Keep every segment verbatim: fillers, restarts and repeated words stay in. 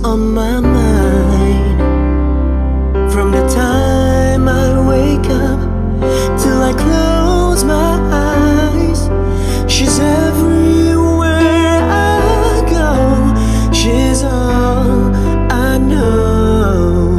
on my mind. From the time I wake up till I close my eyes, she's everywhere I go. She's all I know.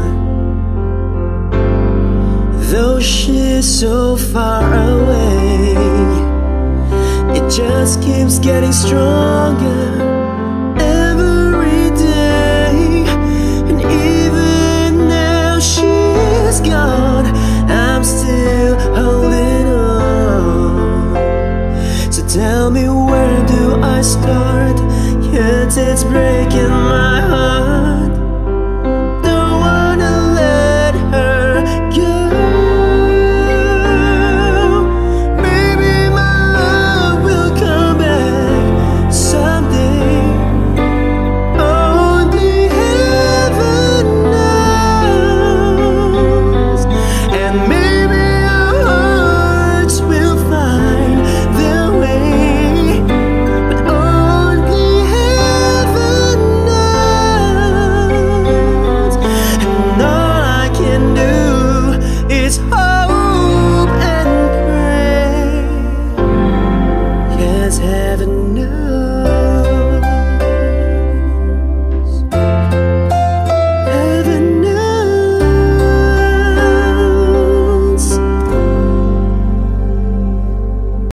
Though she's so far away, it just keeps getting stronger every day. And even now she's gone, I'm still holding on. So tell me, where do I start? Yet it's breaking my heart. Don't wanna let her go. Heaven knows.